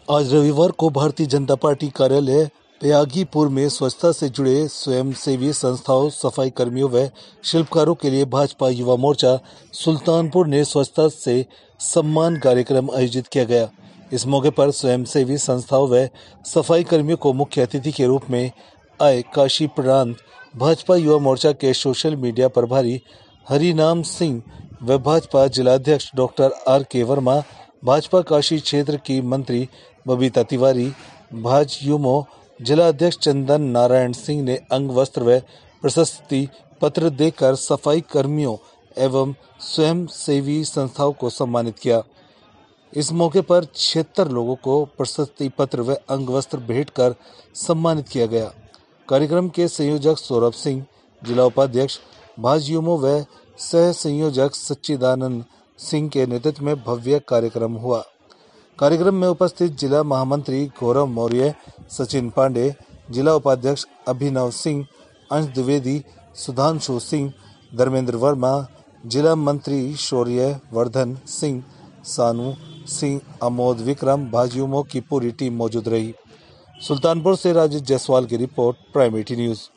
आज रविवार को भारतीय जनता पार्टी कार्यालय त्यागीपुर में स्वच्छता से जुड़े स्वयंसेवी संस्थाओं, सफाई कर्मियों व शिल्पकारों के लिए भाजपा युवा मोर्चा सुल्तानपुर ने स्वच्छता से सम्मान कार्यक्रम आयोजित किया गया। इस मौके पर स्वयंसेवी संस्थाओं व सफाई कर्मियों को मुख्य अतिथि के रूप में आए काशी प्रांत भाजपा युवा मोर्चा के सोशल मीडिया प्रभारी हरिनाम सिंह व भाजपा जिलाध्यक्ष डॉक्टर R.K. वर्मा, भाजपा काशी क्षेत्र की मंत्री बबीता तिवारी, भाजयुमो जिला अध्यक्ष चंदन नारायण सिंह ने अंग वस्त्र व प्रशस्ति पत्र देकर सफाई कर्मियों एवं स्वयं सेवी संस्थाओं को सम्मानित किया। इस मौके पर 76 लोगों को प्रशस्ति पत्र व अंग वस्त्र भेंट कर सम्मानित किया गया। कार्यक्रम के संयोजक सौरभ सिंह, जिला उपाध्यक्ष भाजयुमो व सह संयोजक सच्चिदानंद सिंह के नेतृत्व में भव्य कार्यक्रम हुआ। कार्यक्रम में उपस्थित जिला महामंत्री गौरव मौर्य, सचिन पांडे, जिला उपाध्यक्ष अभिनव सिंह, अंश द्विवेदी, सुधांशु सिंह, धर्मेंद्र वर्मा, जिला मंत्री शौर्य वर्धन सिंह, सानू सिंह, अमोद विक्रम, भाजयुमो की पूरी टीम मौजूद रही। सुल्तानपुर से राजेश जायसवाल की रिपोर्ट, प्राइम 80 न्यूज।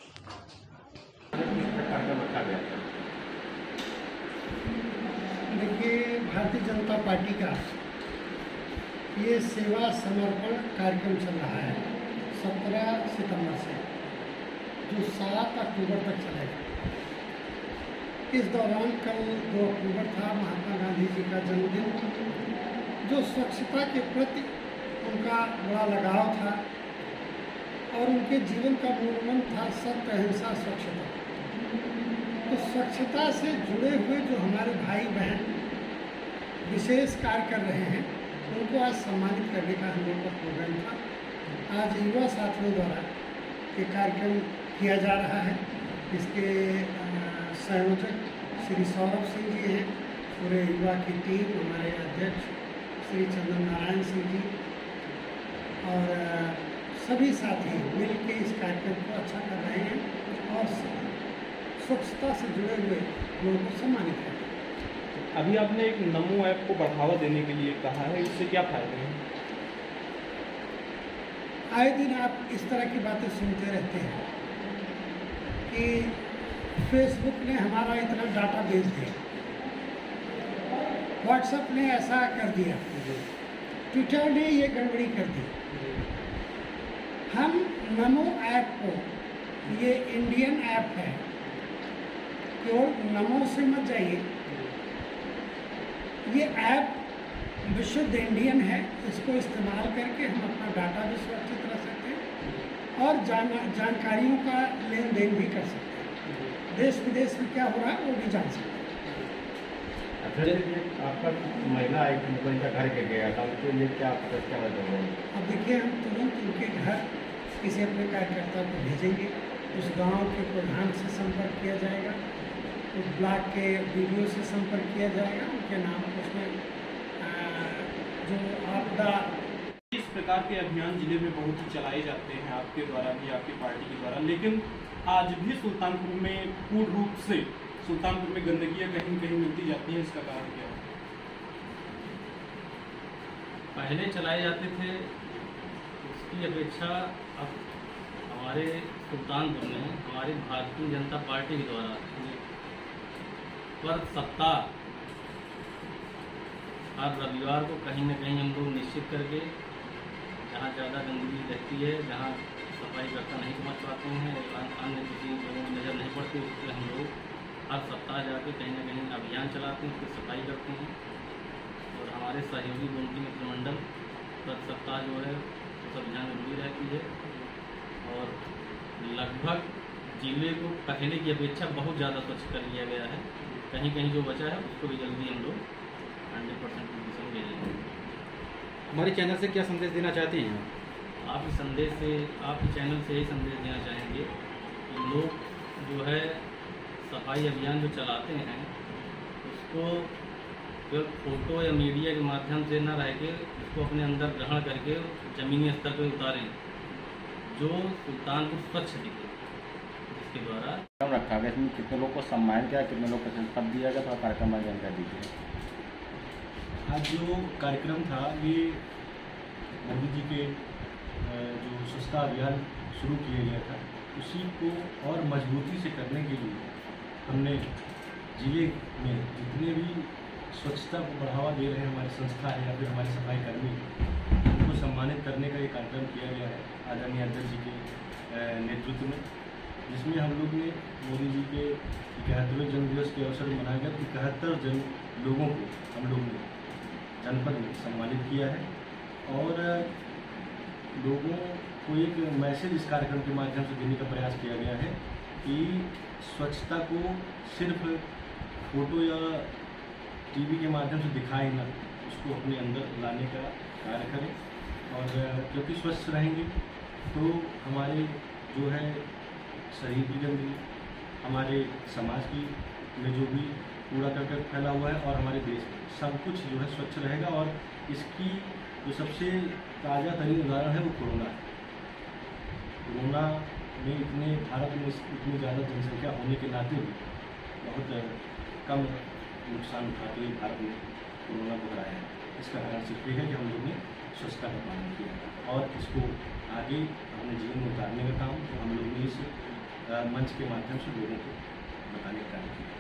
देखिए, भारतीय जनता पार्टी का ये सेवा समर्पण कार्यक्रम चल रहा है 17 सितंबर से, जो 7 अक्टूबर तक चलेगा। इस दौरान कल 2 अक्टूबर था महात्मा गांधी जी का जन्मदिन, जो स्वच्छता के प्रति उनका बड़ा लगाव था और उनके जीवन का मूल मंत्र था सत्य, अहिंसा, स्वच्छता। तो स्वच्छता से जुड़े हुए जो हमारे भाई बहन विशेष कार्य कर रहे हैं, उनको आज सम्मानित करने का हम लोग का प्रोग्राम था। आज युवा साथियों द्वारा ये कार्यक्रम किया जा रहा है। इसके संयोजक श्री सौरभ सिंह जी हैं, पूरे युवा की टीम, हमारे अध्यक्ष श्री चंदन नारायण सिंह जी और सभी साथी मिल के इस कार्यक्रम को अच्छा कर रहे हैं और स्वच्छता से जुड़े हुए लोगों को सम्मानित करें। अभी आपने एक नमो ऐप को बढ़ावा देने के लिए कहा है, इससे क्या फायदे हैं? आए दिन आप इस तरह की बातें सुनते रहते हैं कि फेसबुक ने हमारा इतना डाटा बेच दिया, व्हाट्सएप ने ऐसा कर दिया, ट्विटर ने ये गड़बड़ी कर दी। हम नमो ऐप को, ये इंडियन ऐप है, केवल नमो से मत जाइए, ये ऐप विशुद्ध इंडियन है। इसको इस्तेमाल करके हम अपना डाटा भी सुरक्षित रख सकते हैं और जानकारियों का लेन देन भी कर सकते हैं। देश विदेश में क्या हो रहा है वो भी जान सकते हैं। अच्छा, आपका महिला एक का घर के गया था, उसके लिए क्या वजह है? अब देखिए, हम तुरंत उनके घर किसी अपने कार्यकर्ता को भेजेंगे, उस गांव के प्रधान से संपर्क किया जाएगा, उस ब्लॉक के वीडियो से संपर्क किया जाएगा, उनके नाम उसमें जो आपदा। इस प्रकार के अभियान जिले में बहुत ही चलाए जाते हैं आपके द्वारा भी, आपकी पार्टी के द्वारा, लेकिन आज भी सुल्तानपुर में पूर्ण रूप से सुल्तानपुर में गंदगियाँ कहीं कहीं मिलती जाती हैं। इसका कारण क्या है? पहले चलाए जाते थे, उसकी अपेक्षा अब हमारे सुल्तानपुर में हमारी भारतीय जनता पार्टी के द्वारा पर सप्ताह हर रविवार को कहीं न कहीं हम लोग निश्चित करके, जहाँ ज़्यादा गंदगी रहती है, जहाँ सफाई करता नहीं पहुँच पाते हैं, अन्य किसी लोगों में नज़र नहीं पड़ती, उसके हम लोग हर सप्ताह जाके कहीं न कहीं अभियान चलाते हैं, उसकी सफाई करते हैं। और हमारे सहयोगी गोमती मित्र मंडल प्रति सप्ताह जो है उस अभियान में जुड़ी रहती है और लगभग जिले को पहले की अपेक्षा बहुत ज़्यादा स्वच्छ कर लिया गया है। कहीं कहीं जो बचा है उसको भी जल्दी हम लोग 100% कंडीशन दे देंगे। हमारे चैनल से क्या संदेश देना चाहते हैं? आपके चैनल से यही संदेश देना चाहेंगे कि लोग जो है सफाई अभियान जो चलाते हैं उसको केवल फोटो या मीडिया के माध्यम से न रह के उसको अपने अंदर ग्रहण करके ज़मीनी स्तर पर उतारें, जो सुल्तानपुर स्वच्छ दिखे। इसके द्वारा रखा गया, इसमें कितने लोग को सम्मान किया, कितने लोग को पद दिया गया, तो कार्यक्रम में जानकारी दीजिए। आज जो कार्यक्रम था ये मोदी जी के जो स्वच्छता अभियान शुरू किया गया था, उसी को और मजबूती से करने के लिए हमने जिले में जितने भी स्वच्छता को बढ़ावा दे रहे हैं हमारी संस्था है या फिर हमारे सफाई कर्मी, उनको सम्मानित करने का एक कार्यक्रम किया गया है आदरणीय अध्यक्ष जी के नेतृत्व में, जिसमें हम लोग ने मोदी जी के 71वें जन्मदिवस के अवसर में मनाए गए 71 लोगों को हम लोग ने जनपद में सम्मानित किया है और लोगों को एक मैसेज इस कार्यक्रम के माध्यम से देने का प्रयास किया गया है कि स्वच्छता को सिर्फ फोटो या टीवी के माध्यम से दिखाएं ना, उसको अपने अंदर लाने का कार्य करें और क्योंकि स्वच्छ रहेंगे तो हमारे जो है शरीर की गंदगी, हमारे समाज की में जो भी कूड़ा करकट फैला हुआ है और हमारे देश में सब कुछ जो है स्वच्छ रहेगा। और इसकी जो सबसे ताज़ा तरीन उदाहरण है वो कोरोना है। कोरोना में इतने भारत में इतनी ज़्यादा जनसंख्या होने के नाते भी बहुत कम नुकसान उठाते हुए भारत में कोरोना को हराया है। इसका कारण सिर्फ ये है कि हम लोग ने स्वच्छता का पालन किया और इसको आगे अपने जीवन में उतारने का काम हम लोग ने इस मंच के माध्यम से लोगों को बताने का कार्य किया।